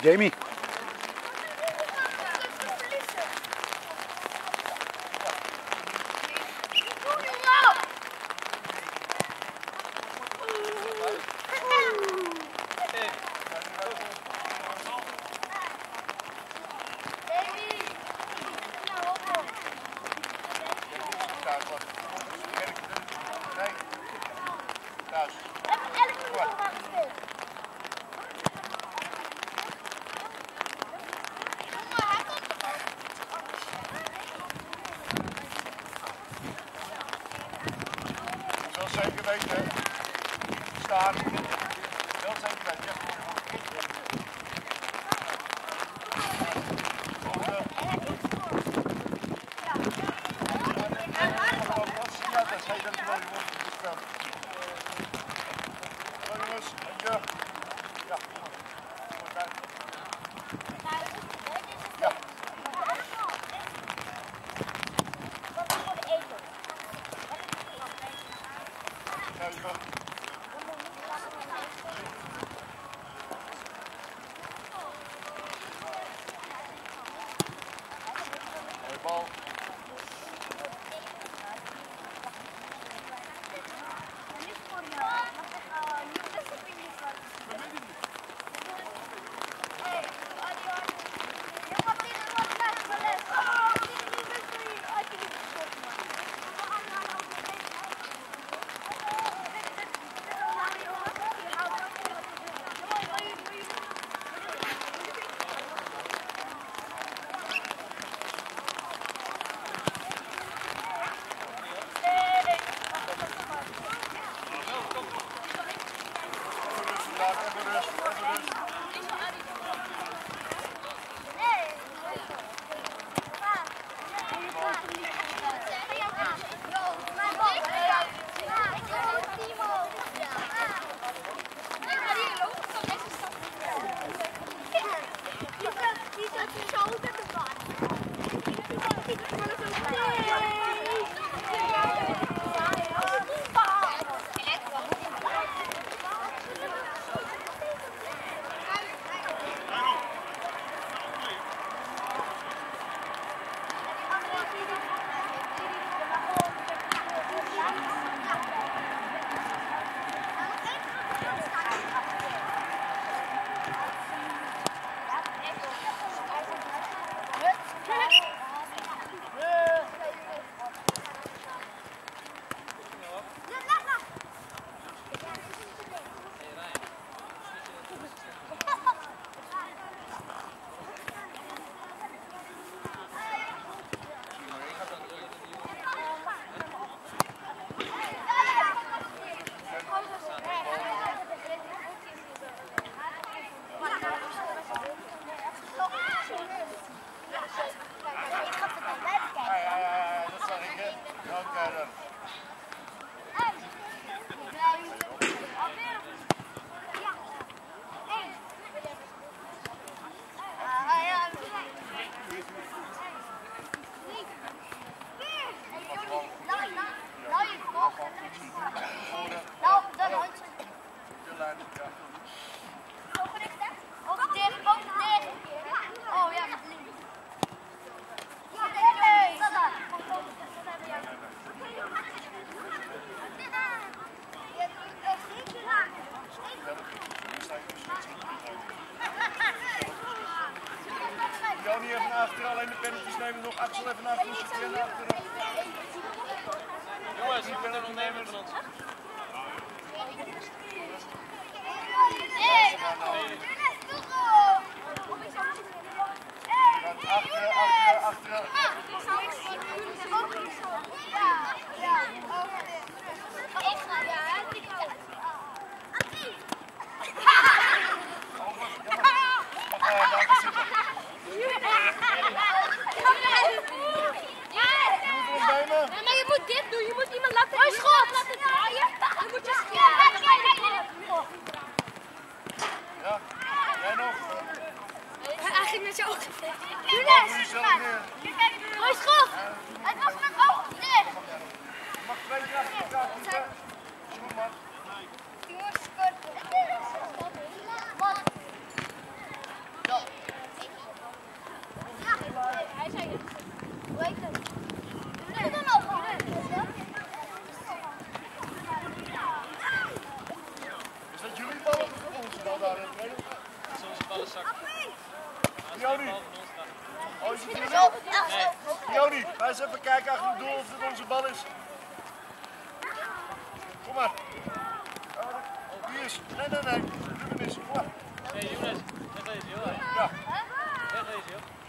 Jamie. Zeker weten, staan, heel zeker weten. Ja, dat is heel erg mooi, wordt gespeeld. Zo jongens, ja. Ja. Ja. Bal. Joni even naar achteren, alleen de penalties nemen nog. Axel even naar achteren, naar achteren. Jongens, die penalty nemen van ons. Achteren, achteren, achteren. Maar je moet dit doen, je moet iemand laten draaien. Je moet je Ja, jij nog? Hij ging met zijn ogen. Jules! Mooi schot! Het was met ogen dicht. Je mag 2 keer achter elkaar schieten. Goed man. Die moest korten. Wat? Ja. Ga eens even kijken achter het doel of het onze bal is. Kom maar. Hier is. Nee. Doe hem eens. Kom maar. Nee, Jonas. Weg deze, joh. Ja. Weg deze, joh.